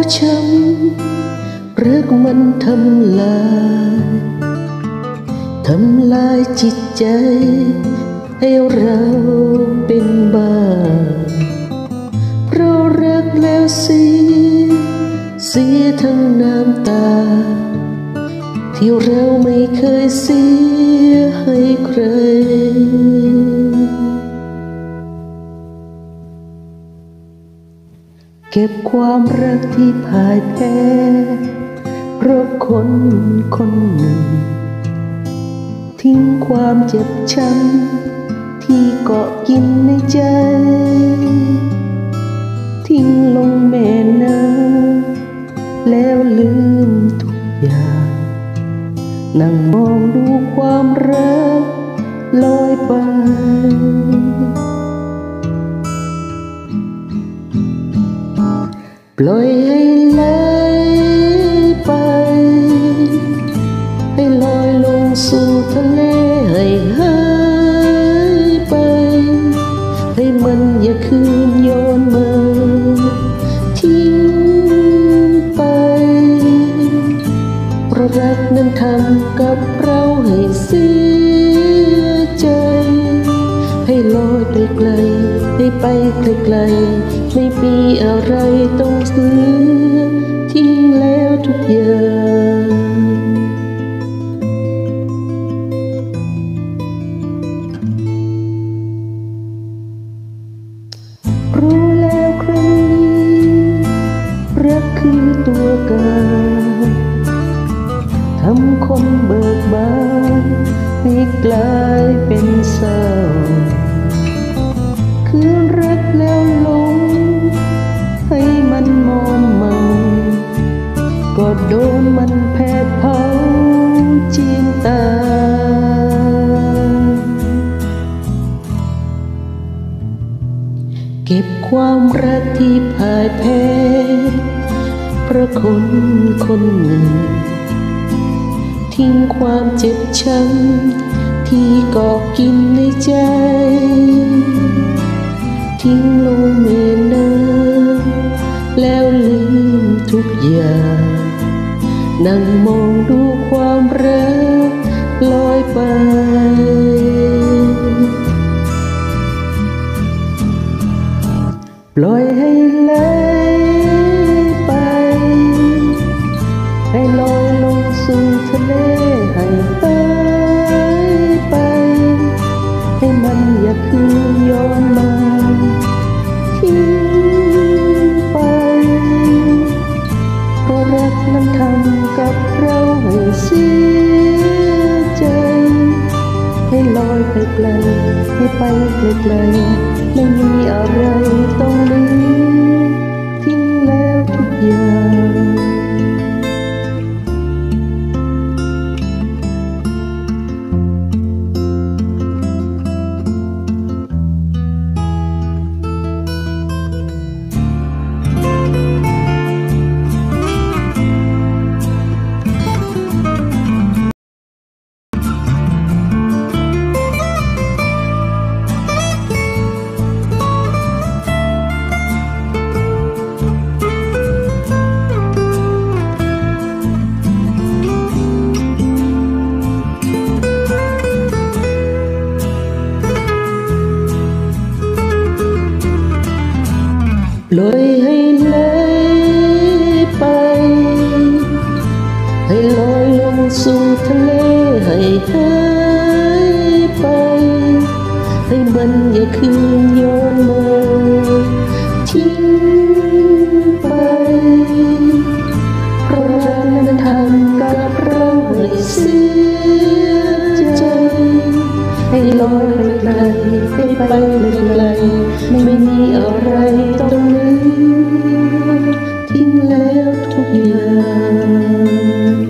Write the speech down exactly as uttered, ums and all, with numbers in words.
ช้ำรักมันทำลายทำลายจิตใจให้เราเป็นบ้าเพราะรักแล้วเสียเสียทั้งน้ำตาที่เราไม่เคยเสียให้ใครเก็บความรักที่พ่ายแพ้เพราะคนคนหนึ่งทิ้งความเจ็บช้ำที่เกาะกินในใจทิ้งลงแม่น้ำแล้วลืมทุกอย่างนั่งมองดูความรักลอยไปปล่อยให้ไหลไปให้ลอยลงสู่ทะเลให้หายไปให้มันอย่าคืนย้อนมาทิ้งไปเพราะรักนั้นทำกับเราให้เสียใจให้ลอยไปไกลให้ไปไกลๆไม่มีอะไรต้องเสียทิ้งแล้วทุกอย่างรู้แล้วครั้งนี้รักคือตัวการทำคนเบิกบานให้กลายเป็นเศร้าคือรักแล้วหลงให้มันมอมเมาก็โดนมันแผดเผาเจียนตาเก็บความรักที่พ่ายแพ้เพราะคนคนหนึ่งทิ้งความเจ็บช้ำที่เกาะกินในใจทิ้งลงแม่น้ำแล้วลืมทุกอย่างนั่งมองดูความรักลอยไปปล่อยให้ไหลไปให้ลอยลงสู่ทะเลให้หายไปให้มันอย่าคืนย้อนมาทิ้งไปเพราะรักนั้นทำกับเราให้เสียใจให้ลอยไปไกลให้ไปไกลๆไม่มีอะไรต้องลืมทิ้งแล้วทุกอย่างปล่อยให้ไหลไปให้ลอยลงสู่ทะเลให้หายไปให้มันอย่าคืนย้อนมาทิ้งไปเพราะรักนั้นทำกับเราให้เสียใจให้ลอยไปไกลให้ไปไกลๆไม่มีอะไรต้องลืมทิ้งแล้วทุกอย่าง